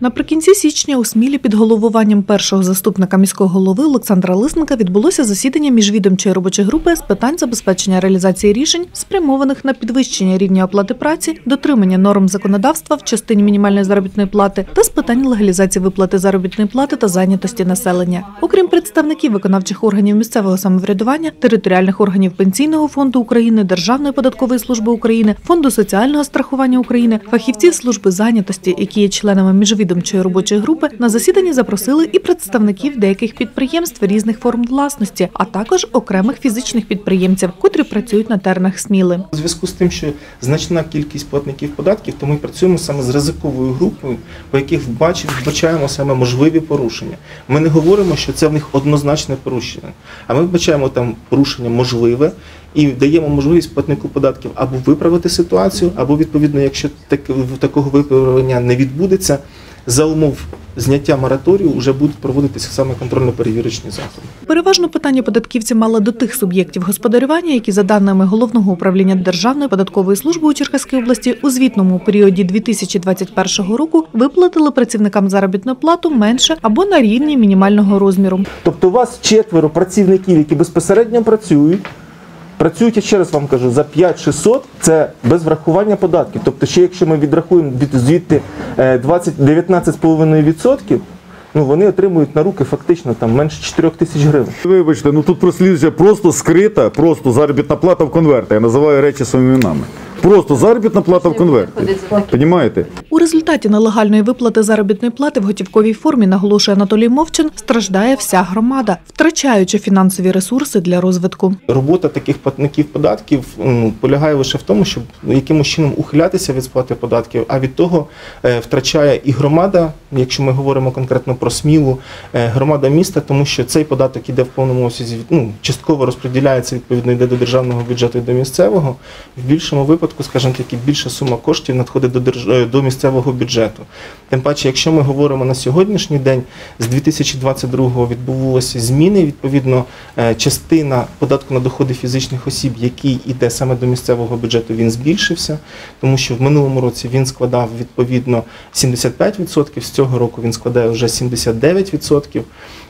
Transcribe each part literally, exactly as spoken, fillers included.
Наприкінці січня у Смілі під головуванням першого заступника міського голови Олександра Лисника відбулося засідання міжвідомчої робочої групи з питань забезпечення реалізації рішень, спрямованих на підвищення рівня оплати праці, дотримання норм законодавства в частині мінімальної заробітної плати та з питань легалізації виплати заробітної плати та зайнятості населення. Окрім представників виконавчих органів місцевого самоврядування, територіальних органів Пенсійного фонду України, Державної податкової служби України, Фонду соціального страхування України, фахівців служби зайнятості, які є членами міжвідомчої робочої групи, на засіданні запросили і представників деяких підприємств різних форм власності, а також окремих фізичних підприємців, котрі працюють на теренах Сміли. У зв'язку з тим, що значна кількість платників податків, то ми працюємо саме з ризиковою групою, по яких вбачаємо саме можливі порушення. Ми не говоримо, що це в них однозначне порушення, а ми вбачаємо там порушення можливе і даємо можливість платнику податків або виправити ситуацію, або відповідно, якщо такого виправлення не відбудеться, за умов зняття мораторію вже будуть проводитися саме контрольно-перевірочні заходи. Переважно питання податківці мали до тих суб'єктів господарювання, які, за даними Головного управління Державної податкової служби у Черкаській області, у звітному періоді дві тисячі двадцять першого року виплатили працівникам заробітну плату менше або на рівні мінімального розміру. Тобто у вас четверо працівників, які безпосередньо працюють, Працюють, я ще раз вам кажу, за п'ять тисяч шістсот – це без врахування податків. Тобто ще якщо ми відрахуємо звідти дев'ятнадцять цілих п'ять десятих відсотка, ну вони отримують на руки фактично там менше чотирьох тисяч гривень. Вибачте, ну тут прослідується просто скрита, просто заробітна плата в конверті. Я називаю речі своїми іменами. Просто заробітна плата в конверті. Понімаєте? У результаті нелегальної виплати заробітної плати в готівковій формі, наголошує Анатолій Мовчин, страждає вся громада, втрачаючи фінансові ресурси для розвитку. Робота таких платників податків ну, полягає лише в тому, щоб якимось чином ухилятися від сплати податків, а від того е, втрачає і громада, якщо ми говоримо конкретно про Смілу, е, громада міста, тому що цей податок іде в повному обсязі, ну, частково розподіляється, відповідно, йде до державного бюджету і до місцевого. В більшому випадку, скажімо таки, більша сума коштів надходить до, держ... до місцевого бюджету. Тим паче, якщо ми говоримо на сьогоднішній день, з дві тисячі двадцять другого відбувалися зміни, відповідно, частина податку на доходи фізичних осіб, який йде саме до місцевого бюджету, він збільшився, тому що в минулому році він складав, відповідно, сімдесят п'ять відсотків, з цього року він складає вже сімдесят дев'ять відсотків.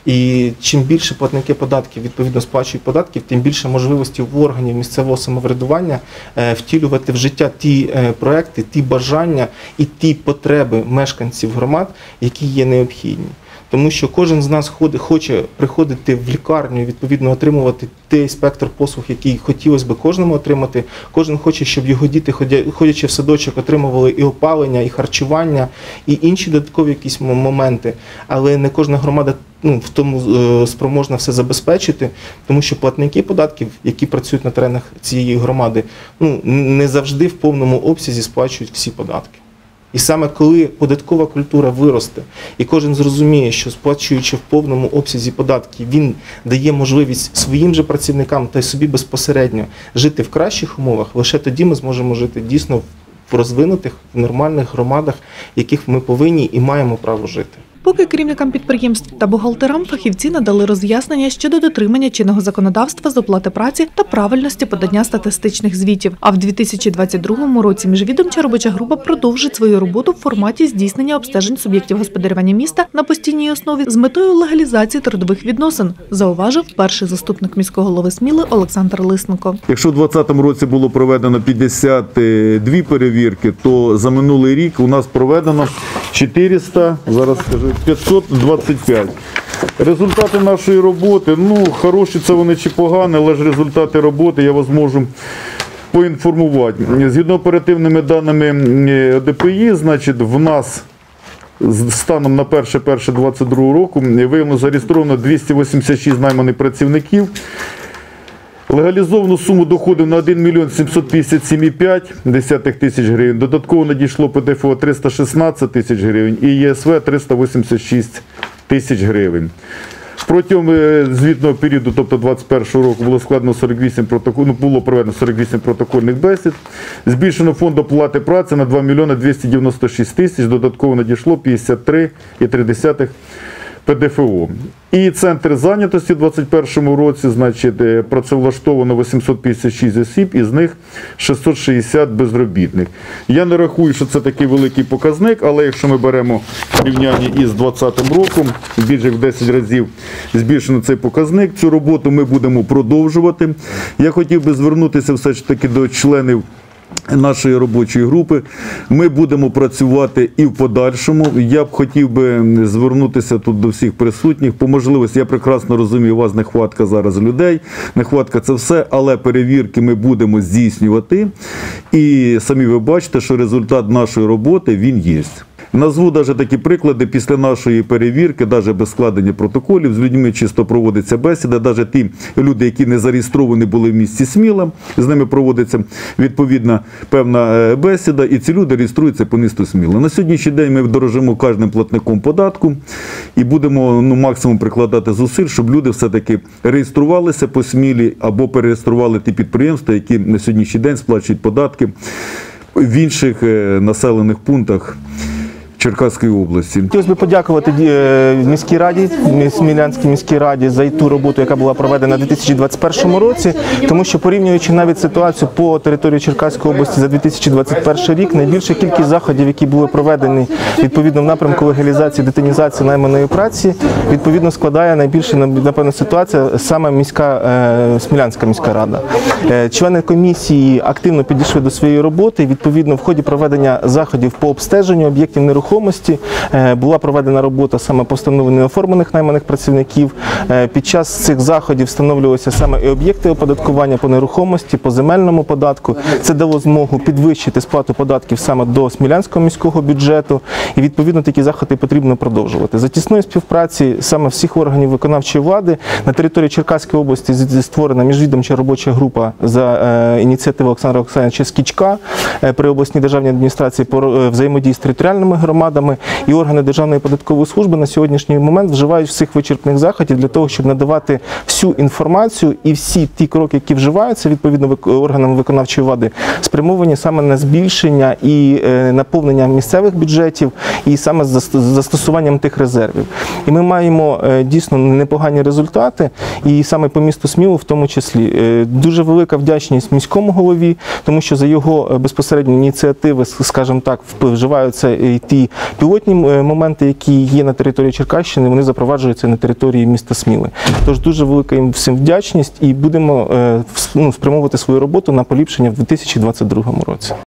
І чим більше платники податків, відповідно, сплачують податків, тим більше можливостей в органів місцевого самоврядування втілювати в життя ті проекти, ті бажання і ті потреби мешканців громад, які є необхідні. Тому що кожен з нас хоче приходити в лікарню і, відповідно, отримувати той спектр послуг, який хотілося б кожному отримати. Кожен хоче, щоб його діти, ходячи в садочок, отримували і опалення, і харчування, і інші додаткові якісь моменти. Але не кожна громада ну, в тому е, спроможна все забезпечити, тому що платники податків, які працюють на теренах цієї громади, ну, не завжди в повному обсязі сплачують всі податки. І саме коли податкова культура виросте, і кожен зрозуміє, що сплачуючи в повному обсязі податки, він дає можливість своїм же працівникам та й собі безпосередньо жити в кращих умовах, лише тоді ми зможемо жити дійсно в розвинутих, в нормальних громадах, в яких ми повинні і маємо право жити. Поки керівникам підприємств та бухгалтерам фахівці надали роз'яснення щодо дотримання чинного законодавства з оплати праці та правильності подання статистичних звітів. А в дві тисячі двадцять другому році міжвідомча робоча група продовжить свою роботу в форматі здійснення обстежень суб'єктів господарювання міста на постійній основі з метою легалізації трудових відносин, зауважив перший заступник міського голови Сміли Олександр Лисненко. Якщо в двадцятому році було проведено п'ятдесят дві перевірки, то за минулий рік у нас проведено чотириста, зараз скажу, п'ятсот двадцять п'ять. Результати нашої роботи, ну, хороші це вони чи погані, але ж результати роботи я вас можу поінформувати. Згідно оперативними даними О Д П І, значить, в нас станом на перше перше двадцять другого року виявлено зареєстровано двісті вісімдесят шість найманих працівників. Легалізовану суму доходів на один мільйон сімсот п'ятдесят сім цілих п'ять десятих тисяч гривень. Додатково надійшло П Д Ф О триста шістнадцять тисяч гривень і Є С В триста вісімдесят шість тисяч гривень. Протягом звітного періоду, тобто двадцять першого року, було складено сорок вісім протоколів, ну, було проведено сорок вісім протокольних бесід. Збільшено фонд оплати праці на два мільйони двісті дев'яносто шість тисяч, додатково надійшло п'ятдесят три цілих три десятих Пе Де Фе О. І центр зайнятості в двадцять першому році, значить, е, працевлаштовано вісімсот п'ятдесят шість осіб, із них шістсот шістдесят безробітних. Я не рахую, що це такий великий показник, але якщо ми беремо порівняння із двадцятим роком, більше як в десять разів збільшено цей показник, цю роботу ми будемо продовжувати. Я хотів би звернутися все ж таки до членів нашої робочої групи. Ми будемо працювати і в подальшому. Я б хотів би звернутися тут до всіх присутніх. По можливості, я прекрасно розумію, у вас нехватка зараз людей, нехватка це все, але перевірки ми будемо здійснювати. І самі ви бачите, що результат нашої роботи, він є. Назву навіть такі приклади. Після нашої перевірки, навіть без складення протоколів, з людьми чисто проводиться бесіда. Навіть ті люди, які не зареєстровані були в місті Сміла, з ними проводиться відповідна певна бесіда, і ці люди реєструються по місту Сміла. На сьогоднішній день ми дорожимо кожним платником податку і будемо ну, максимум прикладати зусиль, щоб люди все-таки реєструвалися по Смілі або перереєстрували ті підприємства, які на сьогоднішній день сплачують податки в інших населених пунктах Черкаської області. Хотілося б подякувати міській раді, Смілянській міській раді за ту роботу, яка була проведена у дві тисячі двадцять першому році, тому що порівнюючи навіть ситуацію по території Черкаської області за дві тисячі двадцять перший рік, найбільша кількість заходів, які були проведені відповідно в напрямку легалізації, детінізації найманої праці, відповідно складає найбільше, напевно, ситуація саме міська, Смілянська міська рада. Члени комісії активно підійшли до своєї роботи, відповідно в ході проведення заходів по обстеженню об'єктів нерухомості була проведена робота саме по встановленню оформлених найманих працівників. Під час цих заходів встановлювалися саме і об'єкти оподаткування по нерухомості, по земельному податку. Це дало змогу підвищити сплату податків саме до Смілянського міського бюджету. І відповідно такі заходи потрібно продовжувати. За тісної співпраці саме всіх органів виконавчої влади на території Черкаської області створена міжвідомча робоча група за ініціативи Олександра Олександровича Скічка при обласній державній адміністрації по взаємодії з територіальними громадами. І органи Державної податкової служби на сьогоднішній момент вживають всіх вичерпних заходів для того, щоб надавати всю інформацію і всі ті кроки, які вживаються відповідно органами виконавчої влади, спрямовані саме на збільшення і наповнення місцевих бюджетів, і саме з застосуванням тих резервів. І ми маємо дійсно непогані результати, і саме по місту Смілу в тому числі. Дуже велика вдячність міському голові, тому що за його безпосередні ініціативи, скажімо так, вживаються і ті пілотні моменти, які є на території Черкащини, вони запроваджуються на території міста Сміли. Тож дуже велика їм всім вдячність і будемо ну, спрямовувати свою роботу на поліпшення в дві тисячі двадцять другому році.